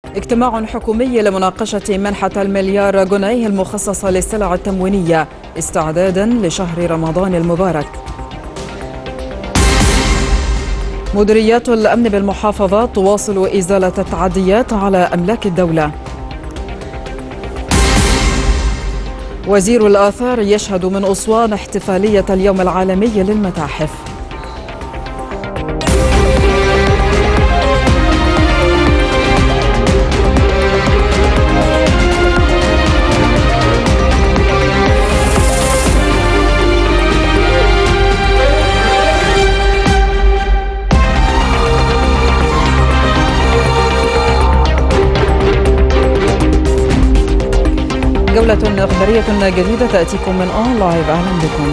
اجتماع حكومي لمناقشة منحة المليار جنيه المخصصة للسلع التموينية استعدادا لشهر رمضان المبارك. مديريات الأمن بالمحافظات تواصل إزالة التعديات على أملاك الدولة. وزير الآثار يشهد من أسوان احتفالية اليوم العالمي للمتاحف. جولة إخبارية جديدة تأتيكم من لايف. أهلا بكم.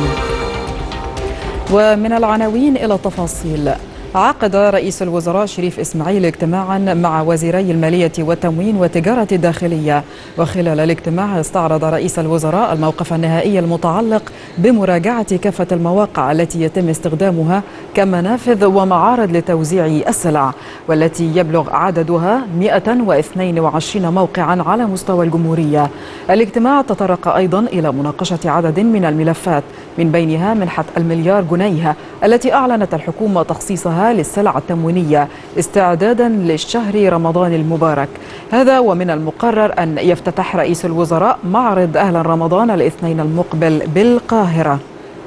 ومن العناوين إلى التفاصيل. عقد رئيس الوزراء شريف إسماعيل اجتماعا مع وزيري المالية والتموين والتجارة الداخلية، وخلال الاجتماع استعرض رئيس الوزراء الموقف النهائي المتعلق بمراجعة كافة المواقع التي يتم استخدامها كمنافذ ومعارض لتوزيع السلع، والتي يبلغ عددها 122 موقعا على مستوى الجمهورية. الاجتماع تطرق أيضا إلى مناقشة عدد من الملفات، من بينها منحة المليار جنيه التي أعلنت الحكومة تخصيصها للسلع التموينية استعدادا للشهر رمضان المبارك. هذا ومن المقرر أن يفتتح رئيس الوزراء معرض أهلا رمضان الاثنين المقبل بالقاهرة.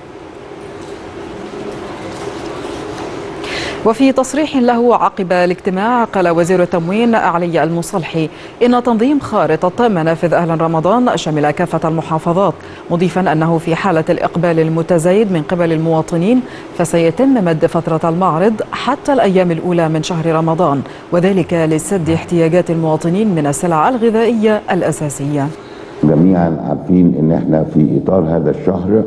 وفي تصريح له عقب الاجتماع قال وزير التموين علي المصلحي إن تنظيم خارطة منافذ أهلا رمضان شمل كافة المحافظات، مضيفا أنه في حالة الإقبال المتزايد من قبل المواطنين فسيتم مد فترة المعرض حتى الأيام الأولى من شهر رمضان، وذلك لسد احتياجات المواطنين من السلع الغذائية الأساسية. جميعا عارفين ان احنا في اطار هذا الشهر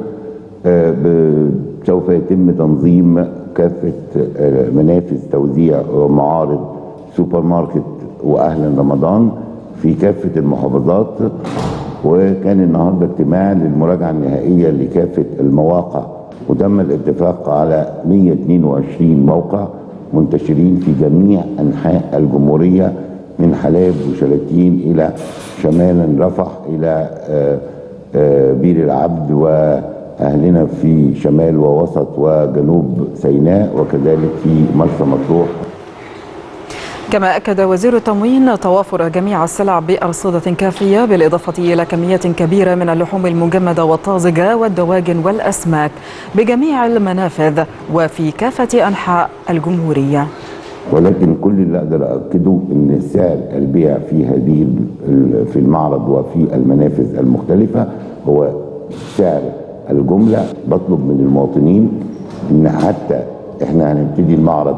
سوف يتم تنظيم كافة منافذ توزيع ومعارض سوبر ماركت وأهلا رمضان في كافة المحافظات. وكان النهارده اجتماع للمراجعة النهائية لكافة المواقع، وتم الاتفاق على 122 موقع منتشرين في جميع أنحاء الجمهورية، من حلاب وشلاتين إلى شمالا رفح إلى بير العبد، وأهلنا في شمال ووسط وجنوب سيناء، وكذلك في مرسى مطروح. كما أكد وزير التموين توافر جميع السلع بأرصدة كافية، بالإضافة إلى كميات كبيرة من اللحوم المجمدة والطازجة والدواجن والأسماك بجميع المنافذ وفي كافة أنحاء الجمهورية. ولكن كل اللي أقدر أؤكده إن سعر البيع في المعرض وفي المنافذ المختلفة هو سعر الجملة. بطلب من المواطنين إن حتى إحنا هنبتدي المعرض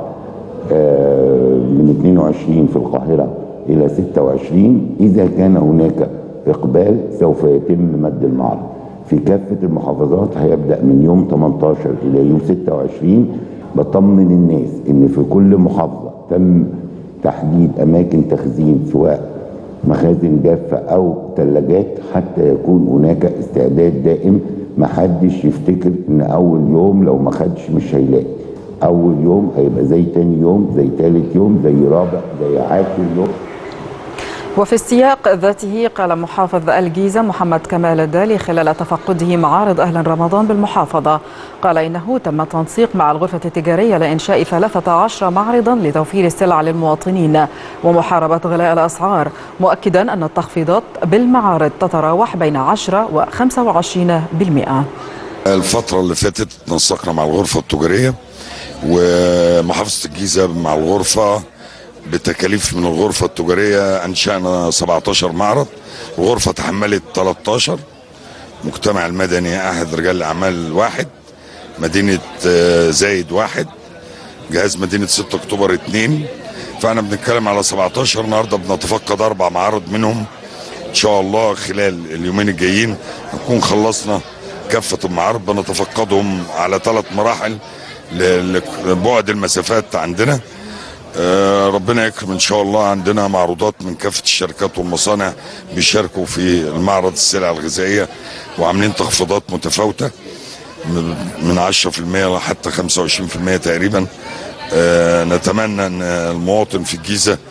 من 22 في القاهرة إلى 26، إذا كان هناك إقبال سوف يتم مد المعرض. في كافة المحافظات هيبدأ من يوم 18 إلى يوم 26. بطمن الناس إن في كل محافظة تم تحديد أماكن تخزين، سواء مخازن جافة أو ثلاجات، حتى يكون هناك استعداد دائم. محدش يفتكر إن أول يوم لو ما خدش مش هيلاقي. أول يوم هيبقى زي تاني يوم، زي تالت يوم، زي رابع، زي عاشر يوم. وفي السياق ذاته قال محافظ الجيزة محمد كمال الدالي خلال تفقده معارض أهلا رمضان بالمحافظة، قال إنه تم التنسيق مع الغرفة التجارية لإنشاء 13 معرضا لتوفير السلع للمواطنين ومحاربة غلاء الأسعار، مؤكدا أن التخفيضات بالمعارض تتراوح بين 10 و 25%. الفترة اللي فاتت نسقنا مع الغرفة التجارية ومحافظة الجيزة مع الغرفة بتكاليف من الغرفة التجارية. أنشأنا 17 معرض، الغرفة تحملت 13، مجتمع المدني أحد رجال الأعمال 1، مدينة زايد 1، جهاز مدينة 6 أكتوبر 2، فأنا بنتكلم على 17. النهاردة بنتفقد 4 معارض منهم، إن شاء الله خلال اليومين الجايين نكون خلصنا كافة المعارض. بنتفقدهم على 3 مراحل لبعد المسافات عندنا. ربنا يكرم ان شاء الله. عندنا معروضات من كافه الشركات والمصانع بيشاركوا في المعرض السلع الغذائيه، وعاملين تخفيضات متفاوته من 10% حتى 25% تقريبا. نتمنى ان المواطن في الجيزه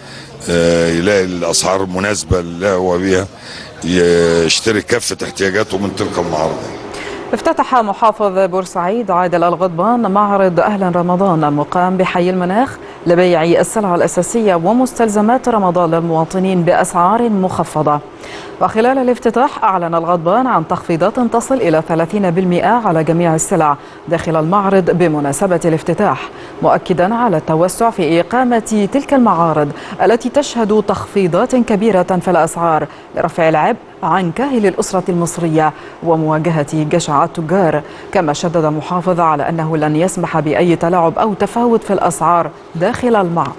يلاقي الاسعار مناسبه اللي هو بيها، يشتري كافه احتياجاته من تلك المعارض. افتتح محافظ بورسعيد عادل الغضبان معرض أهلا رمضان المقام بحي المناخ لبيع السلع الأساسية ومستلزمات رمضان للمواطنين بأسعار مخفضة. وخلال الافتتاح أعلن الغضبان عن تخفيضات تصل إلى 30% على جميع السلع داخل المعرض بمناسبة الافتتاح، مؤكدا على التوسع في إقامة تلك المعارض التي تشهد تخفيضات كبيرة في الأسعار لرفع العبء عن كاهل الأسرة المصرية ومواجهة جشع التجار. كما شدد المحافظ على أنه لن يسمح بأي تلاعب أو تفاوت في الأسعار داخل المعرض.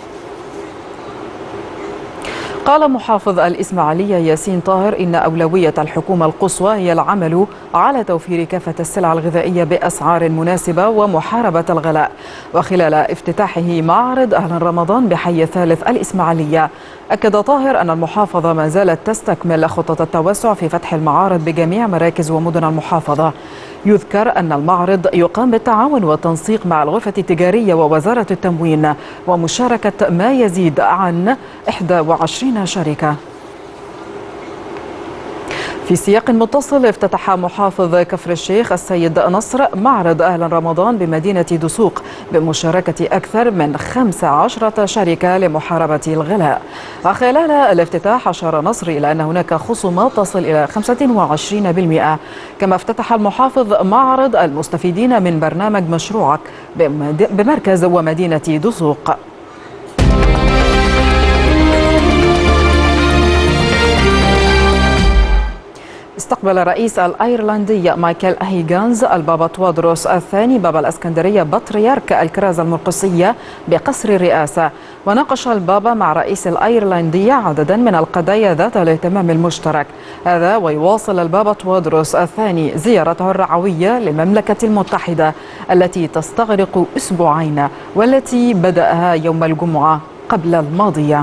قال محافظ الإسماعيلية ياسين طاهر إن أولوية الحكومة القصوى هي العمل على توفير كافة السلع الغذائية بأسعار مناسبة ومحاربة الغلاء. وخلال افتتاحه معرض أهلا رمضان بحي الثالث الإسماعيلية، أكد طاهر أن المحافظة ما زالت تستكمل خطة التوسع في فتح المعارض بجميع مراكز ومدن المحافظة. يذكر أن المعرض يقام بالتعاون والتنسيق مع الغرفة التجارية ووزارة التموين ومشاركة ما يزيد عن 21 شركة. في سياق متصل، افتتح محافظ كفر الشيخ السيد نصر معرض أهلا رمضان بمدينة دسوق بمشاركة أكثر من 15 شركة لمحاربة الغلاء. وخلال الافتتاح أشار نصر إلى أن هناك خصومات تصل إلى 25%. كما افتتح المحافظ معرض المستفيدين من برنامج مشروعك بمركز ومدينة دسوق. استقبل رئيس الأيرلندية مايكل هيغانز البابا توادروس الثاني بابا الإسكندرية بطريرك الكرازة المرقسية بقصر الرئاسة. وناقش البابا مع رئيس الأيرلندية عددا من القضايا ذات الاهتمام المشترك. هذا ويواصل البابا توادروس الثاني زيارته الرعوية للمملكة المتحدة التي تستغرق أسبوعين والتي بدأها يوم الجمعة قبل الماضية.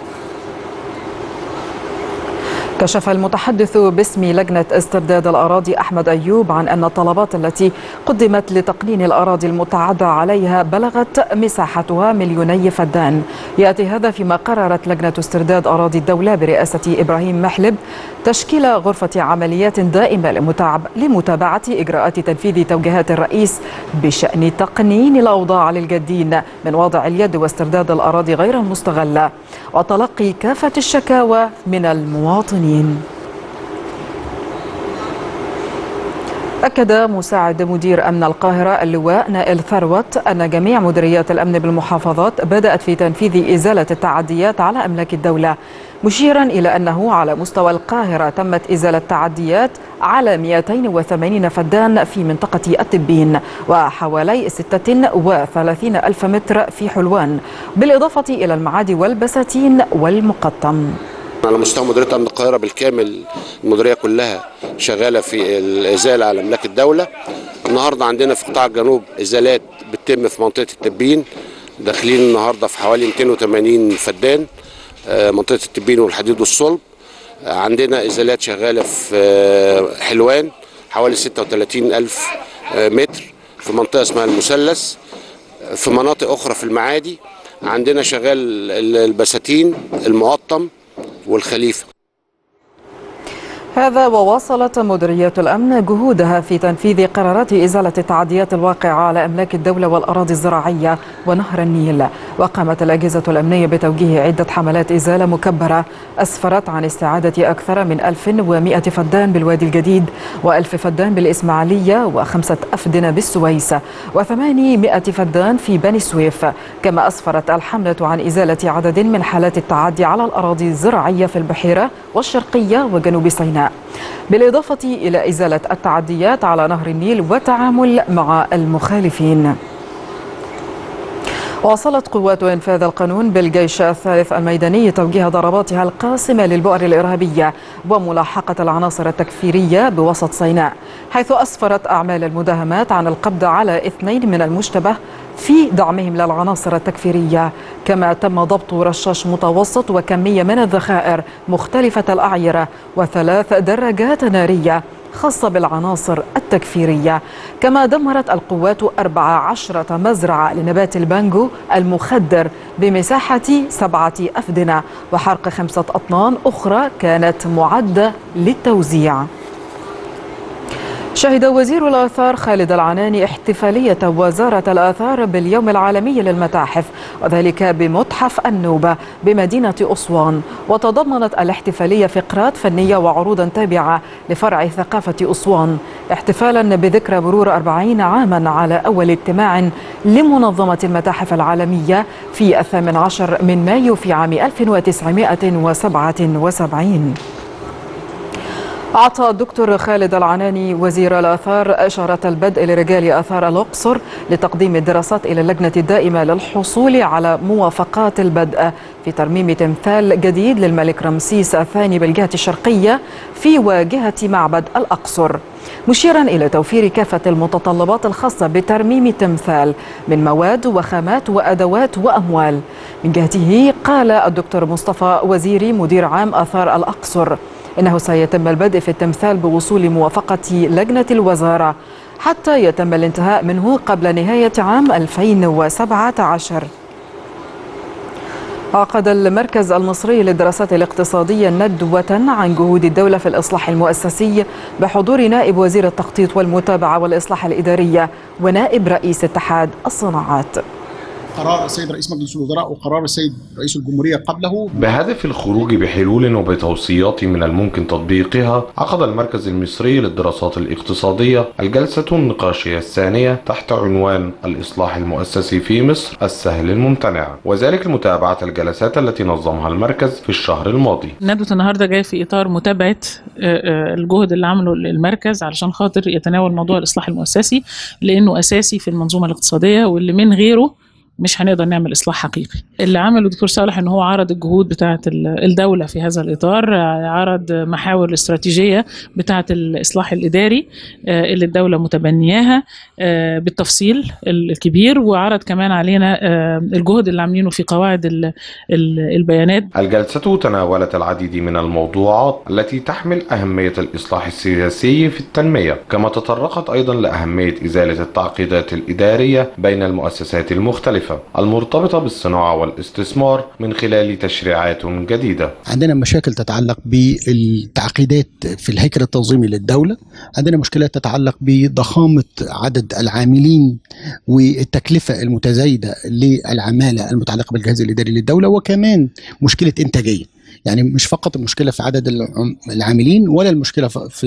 كشف المتحدث باسم لجنة استرداد الأراضي أحمد أيوب عن أن الطلبات التي قدمت لتقنين الأراضي المتعدى عليها بلغت مساحتها 2,000,000 فدان. يأتي هذا فيما قررت لجنة استرداد أراضي الدولة برئاسة إبراهيم محلب تشكيل غرفة عمليات دائمة لمتابعة إجراءات تنفيذ توجيهات الرئيس بشأن تقنين الأوضاع للجادين من وضع اليد واسترداد الأراضي غير المستغلة وتلقي كافة الشكاوى من المواطنين. أكد مساعد مدير أمن القاهرة اللواء نائل ثروت أن جميع مديريات الأمن بالمحافظات بدأت في تنفيذ إزالة التعديات على أملاك الدولة، مشيرا إلى أنه على مستوى القاهرة تمت إزالة تعديات على 280 فدان في منطقة التبين وحوالي 36 ألف متر في حلوان، بالإضافة إلى المعادي والبساتين والمقطم. على مستوى مديرية أمن القاهرة بالكامل المديرية كلها شغالة في الإزالة على أملاك الدولة. النهاردة عندنا في قطاع الجنوب إزالات بتتم في منطقة التبين، داخلين النهاردة في حوالي 280 فدان منطقة التبين والحديد والصلب. عندنا إزالات شغالة في حلوان حوالي 36 ألف متر في منطقة اسمها المثلث. في مناطق أخرى في المعادي عندنا شغال البساتين المقطم والخليفة. هذا وواصلت مديرية الأمن جهودها في تنفيذ قرارات إزالة التعديات الواقعة على أملاك الدولة والأراضي الزراعية ونهر النيل. وقامت الأجهزة الأمنية بتوجيه عدة حملات إزالة مكبرة أسفرت عن استعادة أكثر من 1100 فدان بالوادي الجديد و1000 فدان بالإسماعيلية و5 أفدنة بالسويس و800 فدان في بني سويف. كما أسفرت الحملة عن إزالة عدد من حالات التعدي على الأراضي الزراعية في البحيرة والشرقية وجنوب سيناء، بالإضافة إلى إزالة التعديات على نهر النيل والتعامل مع المخالفين. واصلت قوات إنفاذ القانون بالجيش الثالث الميداني توجيه ضرباتها القاسمة للبؤر الإرهابية وملاحقة العناصر التكفيرية بوسط سيناء، حيث أسفرت أعمال المداهمات عن القبض على 2 من المشتبه في دعمهم للعناصر التكفيرية. كما تم ضبط رشاش متوسط وكمية من الذخائر مختلفة الأعيرة و3 دراجات نارية خاصة بالعناصر التكفيرية. كما دمرت القوات 14 مزرعة لنبات البانجو المخدر بمساحة 7 أفدنة، وحرق 5 أطنان أخرى كانت معدة للتوزيع. شهد وزير الآثار خالد العناني احتفالية وزارة الآثار باليوم العالمي للمتاحف، وذلك بمتحف النوبة بمدينة أسوان. وتضمنت الاحتفالية فقرات فنية وعروضا تابعة لفرع ثقافة أسوان، احتفالا بذكرى مرور 40 عاما على أول اجتماع لمنظمة المتاحف العالمية في 18 من مايو في عام 1977. أعطى الدكتور خالد العناني وزير الآثار إشارة البدء لرجال آثار الأقصر لتقديم الدراسات إلى اللجنة الدائمة للحصول على موافقات البدء في ترميم تمثال جديد للملك رمسيس الثاني بالجهة الشرقية في واجهة معبد الأقصر، مشيرا إلى توفير كافة المتطلبات الخاصة بترميم التمثال من مواد وخامات وأدوات وأموال. من جهته قال الدكتور مصطفى وزيري مدير عام آثار الأقصر إنه سيتم البدء في التمثال بوصول موافقة لجنة الوزارة حتى يتم الانتهاء منه قبل نهاية عام 2017. عقد المركز المصري للدراسات الاقتصادية ندوة عن جهود الدولة في الإصلاح المؤسسي بحضور نائب وزير التخطيط والمتابعة والإصلاح الإدارية ونائب رئيس اتحاد الصناعات. قرار السيد رئيس مجلس الوزراء وقرار السيد رئيس الجمهورية قبله بهدف الخروج بحلول وبتوصيات من الممكن تطبيقها. عقد المركز المصري للدراسات الاقتصادية الجلسة النقاشية الثانية تحت عنوان الإصلاح المؤسسي في مصر السهل الممتنع، وذلك لمتابعة الجلسات التي نظمها المركز في الشهر الماضي. ندوة النهارده جاي في إطار متابعة الجهد اللي عمله المركز علشان خاطر يتناول موضوع الإصلاح المؤسسي، لأنه أساسي في المنظومة الاقتصادية واللي من غيره مش هنقدر نعمل إصلاح حقيقي. اللي عمله الدكتور صالح إن هو عرض الجهود بتاعة الدولة في هذا الإطار، عرض محاور الاستراتيجية بتاعة الإصلاح الإداري اللي الدولة متبنياها بالتفصيل الكبير، وعرض كمان علينا الجهد اللي عاملينه في قواعد البيانات. الجلسة تناولت العديد من الموضوعات التي تحمل أهمية الإصلاح السياسي في التنمية، كما تطرقت أيضا لأهمية إزالة التعقيدات الإدارية بين المؤسسات المختلفة المرتبطة بالصناعة والاستثمار من خلال تشريعات جديدة. عندنا مشاكل تتعلق بالتعقيدات في الهيكل التنظيمي للدولة، عندنا مشكلات تتعلق بضخامة عدد العاملين والتكلفة المتزايدة للعمالة المتعلقة بالجهاز الإداري للدولة، وكمان مشكلة إنتاجية. يعني مش فقط المشكلة في عدد العاملين ولا المشكلة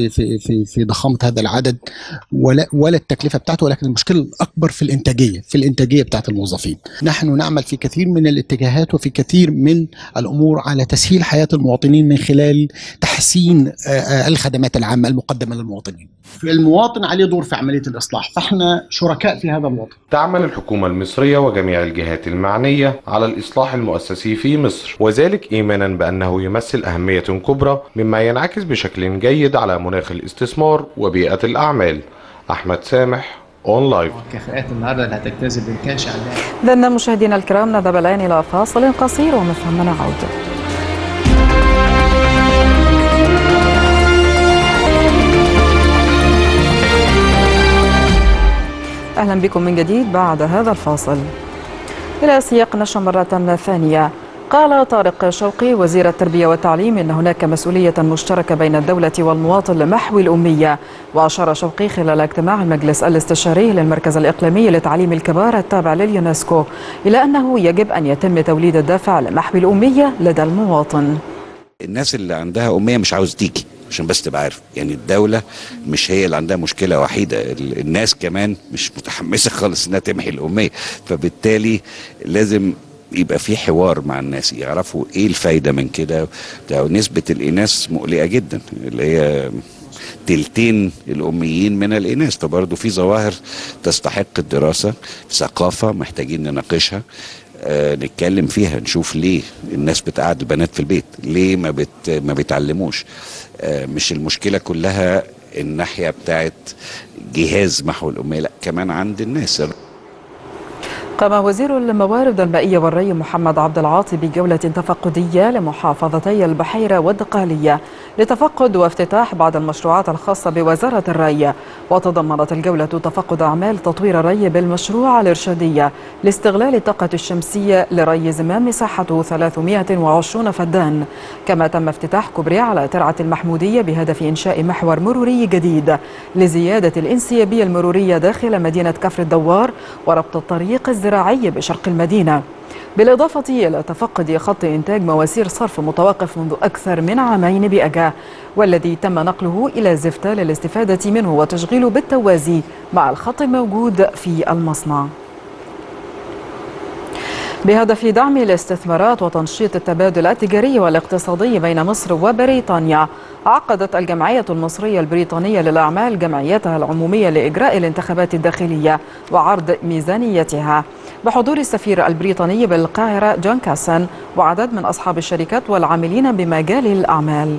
في ضخامة هذا العدد ولا التكلفة بتاعته، ولكن المشكلة الأكبر في الإنتاجية بتاعت الموظفين. نحن نعمل في كثير من الاتجاهات وفي كثير من الأمور على تسهيل حياة المواطنين من خلال تحسين الخدمات العامة المقدمة للمواطنين. المواطن عليه دور في عملية الإصلاح، فإحنا شركاء في هذا الوضع. تعمل الحكومة المصرية وجميع الجهات المعنية على الإصلاح المؤسسي في مصر، وذلك إيمانا بأنه يمثل أهمية كبرى مما ينعكس بشكل جيد على مناخ الاستثمار وبيئة الأعمال. أحمد سامح اون لايف. الكفاءات النهارده اللي هتجتذب ما كانش عندها. إذن مشاهدينا الكرام نذهب الآن إلى فاصل قصير ومن ثم نعود. أهلا بكم من جديد بعد هذا الفاصل. إلى سياق نشر مرة ثانية. قال طارق شوقي وزير التربية والتعليم إن هناك مسؤولية مشتركة بين الدولة والمواطن لمحو الأمية. وأشار شوقي خلال اجتماع المجلس الاستشاري للمركز الإقليمي لتعليم الكبار التابع لليونسكو إلى أنه يجب أن يتم توليد الدافع لمحو الأمية لدى المواطن. الناس اللي عندها أمية مش عاوز تيجي، عشان بس تبقى عارف، يعني الدولة مش هي اللي عندها مشكلة وحيدة، الناس كمان مش متحمسة خالص انها تمحي الأمية، فبالتالي لازم يبقى في حوار مع الناس يعرفوا ايه الفايدة من كده. نسبة الإناث مقلقة جدا، اللي هي تلتين الأميين من الإناث، فبرضه في ظواهر تستحق الدراسة، ثقافة محتاجين نناقشها، نتكلم فيها، نشوف ليه الناس بتقعد البنات في البيت، ليه ما بيتعلموش. مش المشكلة كلها الناحية بتاعت جهاز محو الأمية، لا كمان عند الناس. قام وزير الموارد المائية والري محمد عبد العاطي بجولة تفقدية لمحافظتي البحيرة والدقهلية لتفقد وافتتاح بعض المشروعات الخاصة بوزارة الري. وتضمنت الجولة تفقد أعمال تطوير الري بالمشروع الإرشادية لاستغلال الطاقة الشمسية لري زمام مساحته 320 فدان. كما تم افتتاح كوبري على ترعة المحمودية بهدف إنشاء محور مروري جديد لزيادة الانسيابية المرورية داخل مدينة كفر الدوار وربط الطريق الزراعي بشرق المدينة، بالإضافة إلى تفقد خط إنتاج مواسير صرف متوقف منذ أكثر من عامين بأجاه، والذي تم نقله إلى زفتة للاستفادة منه وتشغيله بالتوازي مع الخط الموجود في المصنع. بهدف دعم الاستثمارات وتنشيط التبادل التجاري والاقتصادي بين مصر وبريطانيا، عقدت الجمعية المصرية البريطانية للأعمال جمعيتها العمومية لإجراء الانتخابات الداخلية وعرض ميزانيتها بحضور السفير البريطاني بالقاهرة جون كاسن وعدد من أصحاب الشركات والعاملين بمجال الأعمال.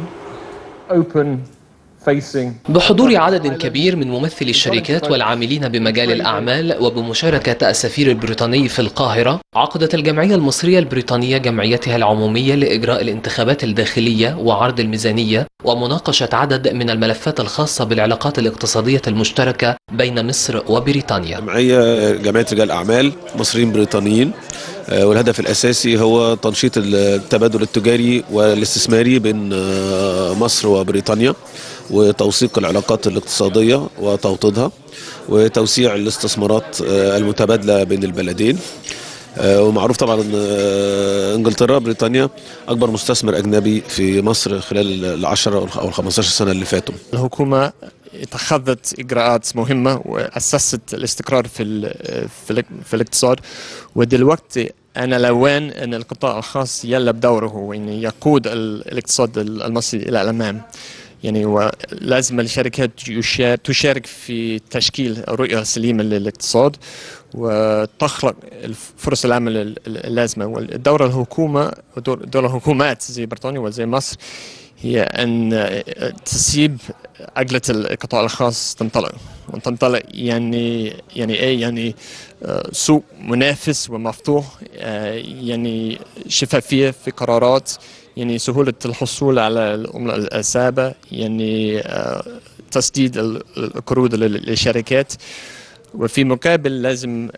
بحضور عدد كبير من ممثلي الشركات والعاملين بمجال الأعمال وبمشاركة السفير البريطاني في القاهرة، عقدت الجمعية المصرية البريطانية جمعيتها العمومية لإجراء الانتخابات الداخلية وعرض الميزانية ومناقشة عدد من الملفات الخاصة بالعلاقات الاقتصادية المشتركة بين مصر وبريطانيا. جمعية رجال أعمال مصريين بريطانيين، والهدف الأساسي هو تنشيط التبادل التجاري والاستثماري بين مصر وبريطانيا، وتوثيق العلاقات الاقتصادية وتوطيدها، وتوسيع الاستثمارات المتبادلة بين البلدين. ومعروف طبعا ان انجلترا بريطانيا اكبر مستثمر اجنبي في مصر خلال ال10 او ال15 سنه اللي فاتوا. الحكومه اتخذت اجراءات مهمه واسست الاستقرار في الاقتصاد، ودلوقتي أنا لوان أن القطاع الخاص يلعب دوره وأن يقود الاقتصاد المصري إلى الأمام. يعني ولازم الشركات تشارك في تشكيل رؤية سليمة للاقتصاد وتخلق فرص العمل اللازمة. والدور الحكومة ودور الحكومات زي بريطانيا وزي مصر هي أن تسيب عجلة القطاع الخاص تنطلق يعني إيه؟ يعني سوق منافس ومفتوح، يعني شفافية في قرارات، يعني سهولة الحصول على العملة الثابتة، يعني تسديد القروض للشركات. وفي مقابل لازم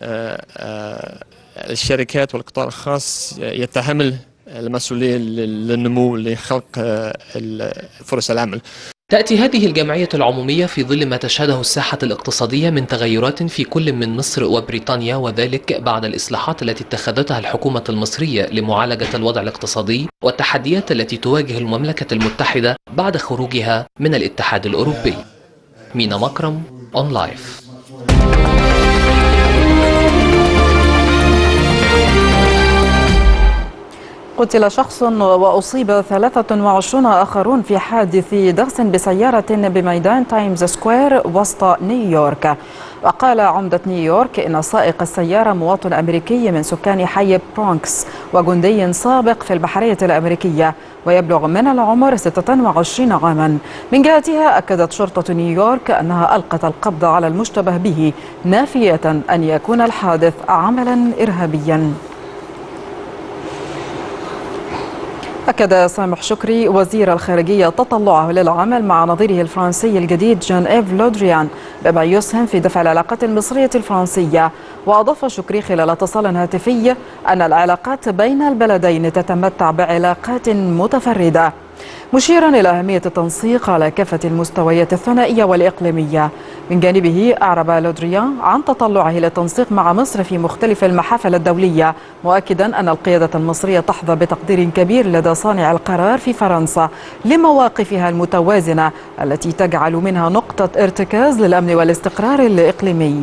الشركات والقطاع الخاص يتحمل المسؤولية للنمو لخلق فرص العمل. تأتي هذه الجمعية العمومية في ظل ما تشهده الساحة الاقتصادية من تغيرات في كل من مصر وبريطانيا، وذلك بعد الإصلاحات التي اتخذتها الحكومة المصرية لمعالجة الوضع الاقتصادي والتحديات التي تواجه المملكة المتحدة بعد خروجها من الاتحاد الأوروبي. مينا مكرم، أون لايف. قتل شخص وأصيب 23 آخرون في حادث دغس بسيارة بميدان تايمز سكوير وسط نيويورك. وقال عمدة نيويورك إن سائق السيارة مواطن أمريكي من سكان حي برونكس وجندي سابق في البحرية الأمريكية ويبلغ من العمر 26 عاما. من جهتها أكدت شرطة نيويورك أنها ألقت القبض على المشتبه به، نافية أن يكون الحادث عملا إرهابيا. أكد سامح شكري وزير الخارجية تطلعه للعمل مع نظيره الفرنسي الجديد جان إيف لودريان بما يسهم في دفع العلاقات المصرية الفرنسية. وأضاف شكري خلال اتصال هاتفي أن العلاقات بين البلدين تتمتع بعلاقات متفردة، مشيرا إلى أهمية التنسيق على كافة المستويات الثنائية والإقليمية. من جانبه أعرب لودريان عن تطلعه للتنسيق مع مصر في مختلف المحافل الدولية، مؤكدا أن القيادة المصرية تحظى بتقدير كبير لدى صانع القرار في فرنسا لمواقفها المتوازنة التي تجعل منها نقطة ارتكاز للأمن والاستقرار الإقليمي.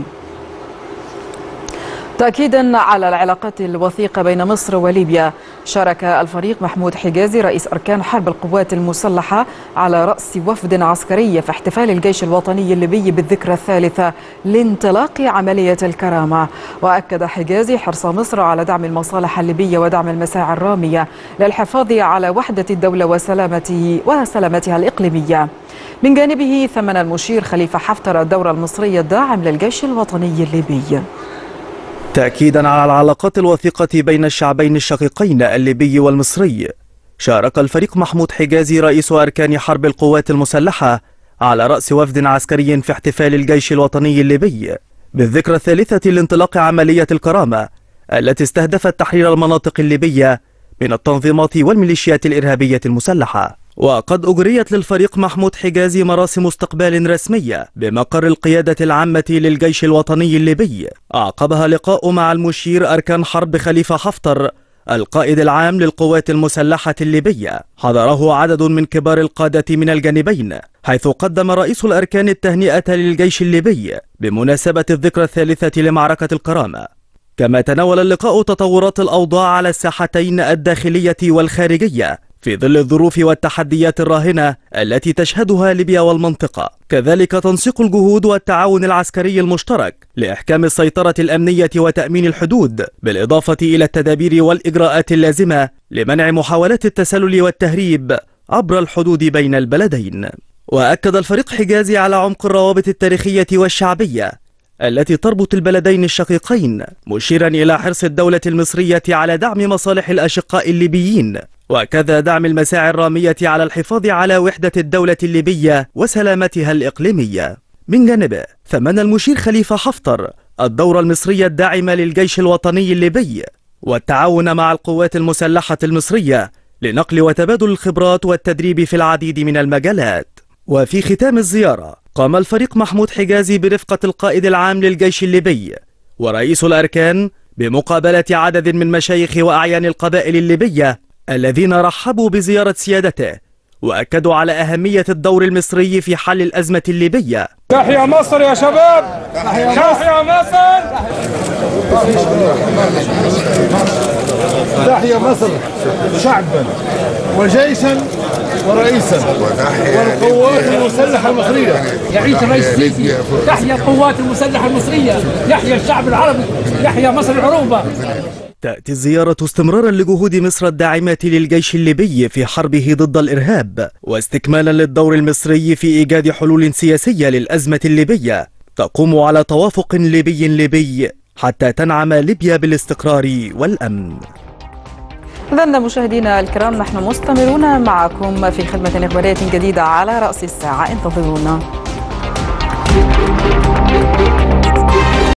تأكيدا على العلاقات الوثيقة بين مصر وليبيا، شارك الفريق محمود حجازي رئيس أركان حرب القوات المسلحة على رأس وفد عسكري في احتفال الجيش الوطني الليبي بالذكرى الثالثة لانطلاق عملية الكرامة. وأكد حجازي حرص مصر على دعم المصالح الليبية ودعم المساعي الرامية للحفاظ على وحدة الدولة وسلامتها الإقليمية. من جانبه ثمن المشير خليفة حفتر الدور المصري الداعم للجيش الوطني الليبي. تأكيدا على العلاقات الوثيقة بين الشعبين الشقيقين الليبي والمصري، شارك الفريق محمود حجازي رئيس أركان حرب القوات المسلحة على رأس وفد عسكري في احتفال الجيش الوطني الليبي بالذكرى الثالثة لانطلاق عملية الكرامة التي استهدفت تحرير المناطق الليبية من التنظيمات والميليشيات الإرهابية المسلحة. وقد أجريت للفريق محمود حجازي مراسم استقبال رسمية بمقر القيادة العامة للجيش الوطني الليبي، أعقبها لقاء مع المشير أركان حرب خليفة حفتر القائد العام للقوات المسلحة الليبية. حضره عدد من كبار القادة من الجانبين، حيث قدم رئيس الأركان التهنئة للجيش الليبي بمناسبة الذكرى الثالثة لمعركة الكرامة. كما تناول اللقاء تطورات الأوضاع على الساحتين الداخلية والخارجية في ظل الظروف والتحديات الراهنة التي تشهدها ليبيا والمنطقة، كذلك تنسيق الجهود والتعاون العسكري المشترك لإحكام السيطرة الأمنية وتأمين الحدود، بالإضافة إلى التدابير والإجراءات اللازمة لمنع محاولات التسلل والتهريب عبر الحدود بين البلدين. وأكد الفريق حجازي على عمق الروابط التاريخية والشعبية التي تربط البلدين الشقيقين، مشيرا إلى حرص الدولة المصرية على دعم مصالح الأشقاء الليبيين، وكذا دعم المساعي الرامية على الحفاظ على وحدة الدولة الليبية وسلامتها الإقليمية. من جانبه ثمن المشير خليفة حفتر الدور المصري الداعم للجيش الوطني الليبي والتعاون مع القوات المسلحة المصرية لنقل وتبادل الخبرات والتدريب في العديد من المجالات. وفي ختام الزيارة قام الفريق محمود حجازي برفقة القائد العام للجيش الليبي ورئيس الأركان بمقابلة عدد من مشايخ وأعيان القبائل الليبية الذين رحبوا بزيارة سيادته، وأكدوا على أهمية الدور المصري في حل الأزمة الليبية. تحيا مصر يا شباب، تحيا مصر، تحيا مصر شعبا وجيشا ورئيسا والقوات المسلحة المصرية. يعيش الرئيس السيسي، تحيا القوات المسلحة المصرية، يحيا الشعب العربي، يحيا مصر العروبة. تأتي الزيارة استمرارا لجهود مصر الداعمة للجيش الليبي في حربه ضد الإرهاب، واستكمالا للدور المصري في إيجاد حلول سياسية للأزمة الليبية تقوم على توافق ليبي حتى تنعم ليبيا بالاستقرار والأمن. إذن مشاهدينا الكرام، نحن مستمرون معكم في خدمة إخبارية جديدة على رأس الساعة، انتظرونا.